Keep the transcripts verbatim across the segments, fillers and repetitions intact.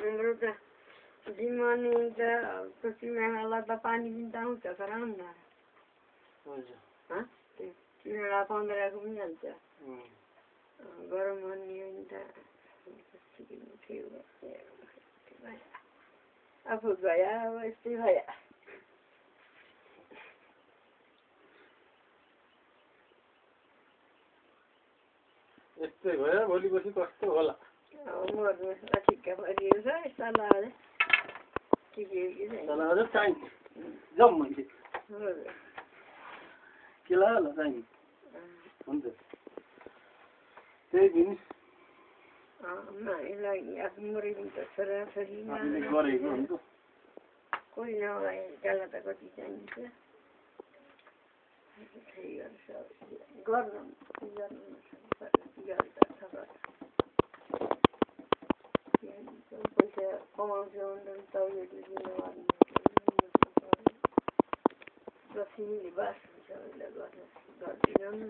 हाम्रो त दिमानी त पश्चिमेला त पानी पनि आउँछ खराउन हजुर हाँ किनेर पन्ध्रको पनि हाल्छ गरम हुने नि त आफू गया अब यस्तै भयो यस्तै भयो भोलि पछि कस्तो होला मर्नु ठिक्क परिएको छ यस्ता लाग्यो ठिकै कि सल्लाह चाहिन्छ जाउँ मैले के लाग्यो होला चाहिने हुन्छ त्यही पनि यसलाई आफ्नो मरेको त छोराछोरी गरेको हुन्छ कोही नभए त्यसलाई त कति चाहिन्छ त्यही गर्छ गर्नु गर्नु पैसा कमाउँछ भने तपाईँहरूले दिनु लक्ष्मीले बास हुन्छ उसलाई गर्नु गरिदिनु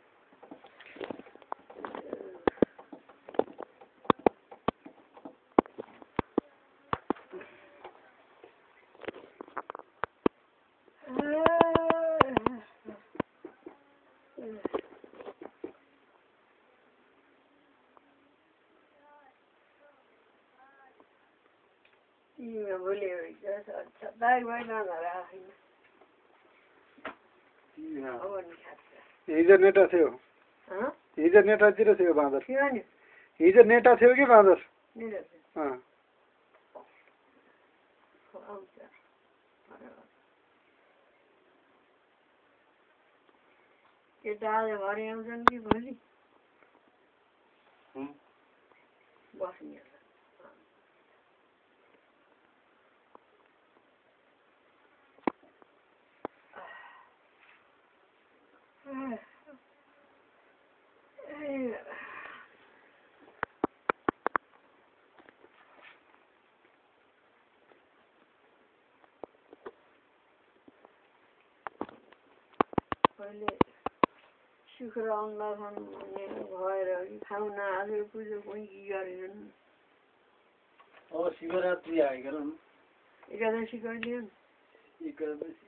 बोले दाइ भएन हिजो नेटा थियो हिजो नेटातिर थियो बाँदर हिजो नेटा थियो कि बाँदर केटा आज भरे आउँछन् कि भोलि बस्ने पहिले शुक्र अन्नसन भएर खाउन आज पूजा कोही गरेनन् अब शिवरात्रि आइगयो एकादशी कहिले एकादशी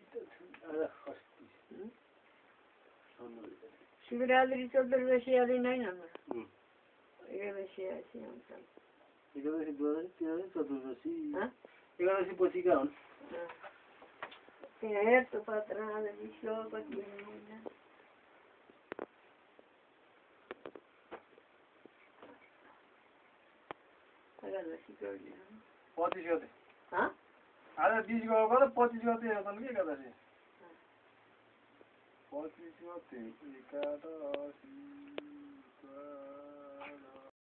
शिवरात्रि चतुर्दशी आदि नै हाम्रो एकादशी आएपछि आउँछ एकादशी चतुर्दशी एकादशी पछिका हुन् त्यहाँ हेर्छु पत्र आज विश्व कति हुनुहुन्छ पच्चिस गते आज बिस गएको पच्चिस गते छन् कि एकादशी पच्चिस गते एकादशी